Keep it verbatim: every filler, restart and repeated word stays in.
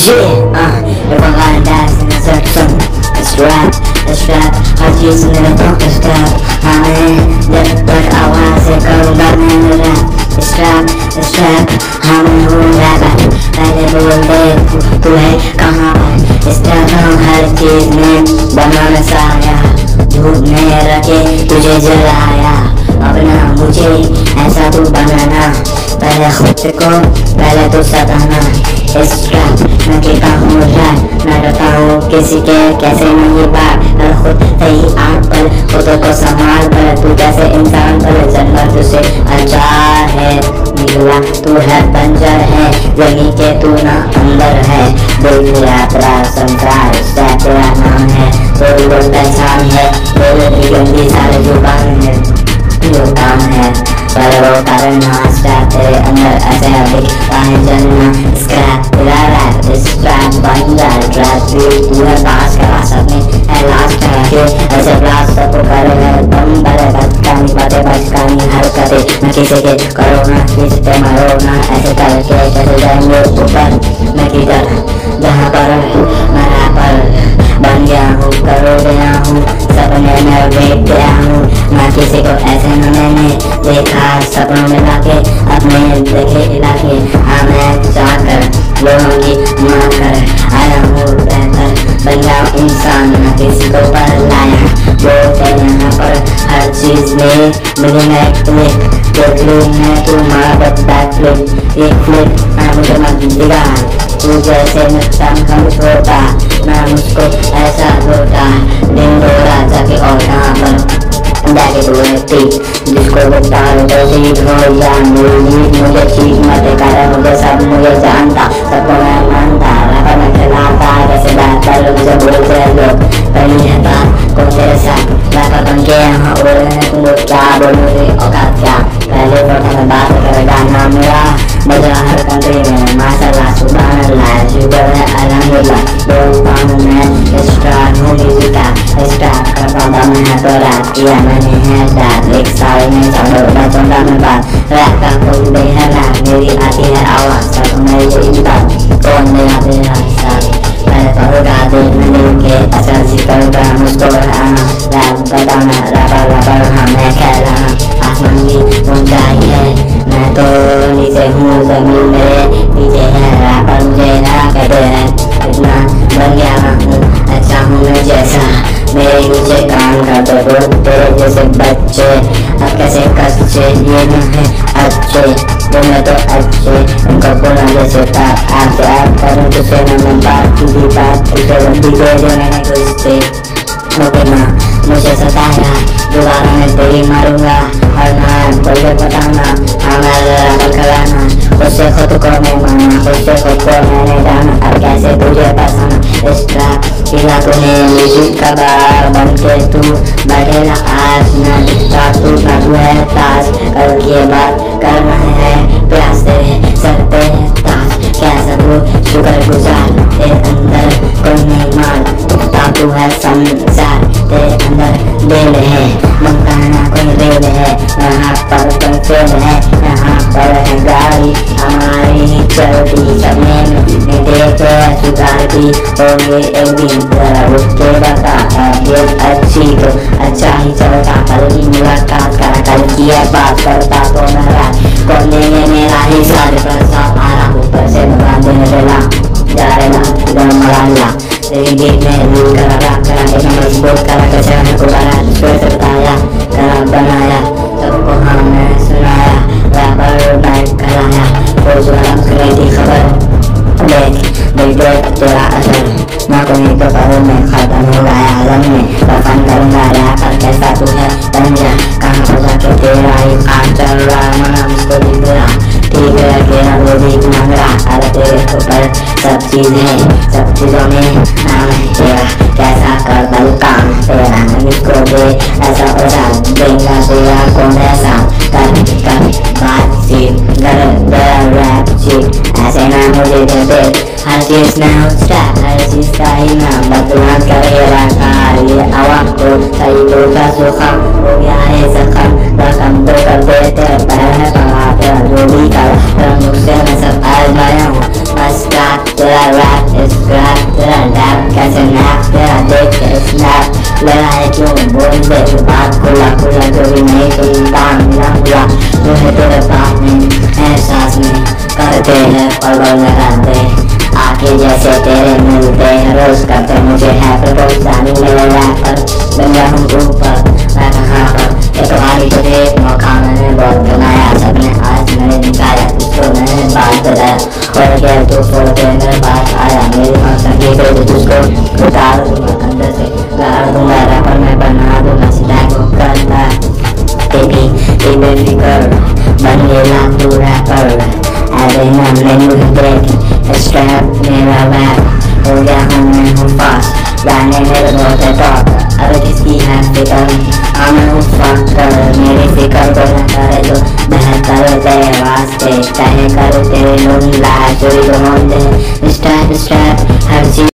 Yeah, uh, everyone dies in a section. It's rap, it's rap, हर चीज़ मेरे तो इस rap. हमें जब तक आवाज़ से करूँगा मैं rap. It's rap, it's rap, हम हूँ rapper. पहले बोल दे तू तू है कहाँ पर. इस तरह हर चीज़ में बनाना साया. धूप में रखे तुझे जलाया. अब ना मुझे ऐसा तू बनाना. पहले खुद को पहले तो सताना. इस रैप मैं कहता हूँ रैप. मैं करता हूँ किसी के कैसे नहीं बात. हर खुद सही आँख पर खुद को संभाल पर. तू कैसे इंसान पर जन्म तुझसे अच्छा है. निकला तू है बंजर है. जमी के तू ना अंदर है. देख यात्रा संसार से तेरा नाम है. कोई वो पहचान है. बोले की गंदी सारे जुबान है जो काम है. पर वो कारण नाचता तेरे अंदर ऐसे दिखता है जन्म. स्क्रैप तेरा रैप इस रैप बन जाए ट्रैप. तू है पास करा सबने है लास्ट करा के ऐसे ब्लास्ट सबको करे है दम भरे बचकानी बातें बचकानी हरकतें. न किसी के करो ना किसी पे मरो ना. ऐसे करके कैसे जाएंगे ऊपर. मैं किधर जहाँ पर मैं रैपर बन गया हूँ करो गया हूँ. सपने में बैठ गया हूँ. मैं किसी को ऐसे न मैंने देखा सपनों में लाके अपने देखे इलाके. हाँ मैं जाकर लोगों की माँ कर आया हूँ बेहतर बन गया इंसान. न किसी को पर लाया बोलते यहाँ पर हर चीज़ में मिली मैं क्लिक. जो क्लिक है तू मार बैक फ्लिप एक फ्लिप. मैं मुझे मत बिगाड़ तू जैसे नुकसान कम छोटा. मैं मुझको ऐसा छोटा दिन दोरा जाके और कहाँ पर जाके तू रहती जिसको बुकता तो सीख हो जा. मेरी मुझे चीज मत कर मुझे सब मुझे जानता सबको मैं मानता. रैपर में खिलाता कैसे बात कर लोग मुझे बोलते लोग. पहली है बात को तेरे साथ रैपर बन के यहाँ उड़ रहे तुम लोग क्या बोलोगे औकात क्या. पहले तो मैं बात करेगा नाम मेरा बजा हर कंट्री में माशाल्लाह सुभान अल्लाह शुक्र है अल्हम्दुलिल्लाह. बोलता हूँ मैं स्टार हूँ म्यूजिक का स्टार करता दम है तो रैप किया मैंने है रैप. एक साल में चलो बचूंगा मैं बात. रैप का कोई भी है रैप मेरी आती है आवाज़. सब मेरी यही बात कौन मेरा तेरा हिसाब. मैं पढ़ूंगा देख में लेके असर सीखूंगा मुझको आना. रैप बताना रैपर रैपर हाँ मैं कह रहा. आसमान की ऊंचाई है मैं तो नीचे हूँ जमीन मेरे नीचे है. रैपर मुझे ना कहते हैं इतना बन गया हूँ अच्छा हूँ मैं जैसा. मेरे नीचे काम करते हो तेरे जैसे बच्चे. अब कैसे कच्चे ये न है अच्छे तुम्हें तो अच्छे. उनको बोला जैसे बात आप आप करूँ तुझसे न मैं बात की भी बात तुझे बंदी दे दे मैंने कुछ से. ना मुझे सताया दोबारा मैं तेरी मारूंगा. और ना कोई बताना हमारा रैपर कराना. उससे खुद को मैं माना उससे खुद को मैंने जाना. अब कैसे तुझे पसंद इस रैप किया तूने म्यूजिक का बार बन के तू बैठेगा आज. न दिखता तू ना तू है ताज. कल की बात करना है प्यास तेरे सर पे है ताज. कैसा तू शुक्र गुजार तेरे अंदर कोई नहीं मार. तू है संसार तेरे अंदर दिल है मंगाना कोई रेल है. यहाँ पर कोई फेल है यहाँ पर है गाड़ी हमारी ही चलती. सपने में देखे सुधारती होंगे एक दिन. जरा रुक के बता ये अच्छी तो अच्छा ही चलता. कल की मुलाकात करा कल की बात करता तो मेरा कौन देंगे मेरा हिसाब. पर साथ आ रहा ऊपर से दुकान देने देना जा रहा इधर मरा. तेरी गेट में रूल करा रहा करा एक मजबूत करा कैसे हमें दोबारा कैसे बताया करा बनाया सबको हाँ मैं सुनाया. रैपर बैक कराया वो जो हम करेगी खबर. देख देख देख तेरा असर ना कोई तो करो मैं खाता नहीं लाया आलम में. दफन करूँगा रैपर कैसा तू है बन जा. कहाँ पर जाके तेरा ही काम चल रहा मना मुझको दिख रहा. ठीक है तेरा वो भी मांग रहा. अरे तेरे ऊपर सब चीज़ है सब चीज़ों में नाम है तेरा. कैसा कर दल काम तेरा मुझको दे ऐसा पैसा देगा तेरा कौन ऐसा. कर कर बातचीत कर तेरा रैप चीट ऐसे ना मुझे दे दे. हर चीज़ में उसका हर चीज़ का ही नाम बदलाव करेगा कार. ये आवाज़ को सही तो का सुखम हो गया है जख्म. रकम तो कर देते पहले पढ़ा तेरा जो भी कर मुझसे मैं सब आजमाया हूँ. तेरा रैप स्क्रैप तेरा लैप कैसे नैप तेरा देख के स्नैप लगा है क्यों बोल दे जो बात खुला खुला जो भी नहीं सुनता मिला हुआ जो है तेरे पास में एहसास में करते हैं पगल लगाते आके जैसे तेरे मिलते हैं रोज करते मुझे है प्रपोज जानी मेरे रैपर बन गया हूँ ऊपर मैं कहाँ पर एक बारी तुझे एक मौका मैंने बहुत बनाया सबने आज मैंने निकाला तुझको मैंने बात बताया और क्या तू फोड़ के मेरे पास आया मेरी मौसम की फिर तुझको उतार दूंगा अंदर से गाड़ दूंगा रैपर मैं बना दूंगा सीधा को करता बेबी बेफिक्र बन गया तू रैपर अरे ना मैंने देख स्ट्रैप मेरा रैप हो गया हूँ मैं हूँ फास्ट गाने मेरे बहुत है टॉप अरे किसकी है फिक्र हाँ मैं हूँ फक्र मेरी फिक्र को न करे तो बेहतर तेरे वास्ते चाहे करे तेरे लोग लाए चोरी को होते स्ट्रैप स्ट्रैप हर चीज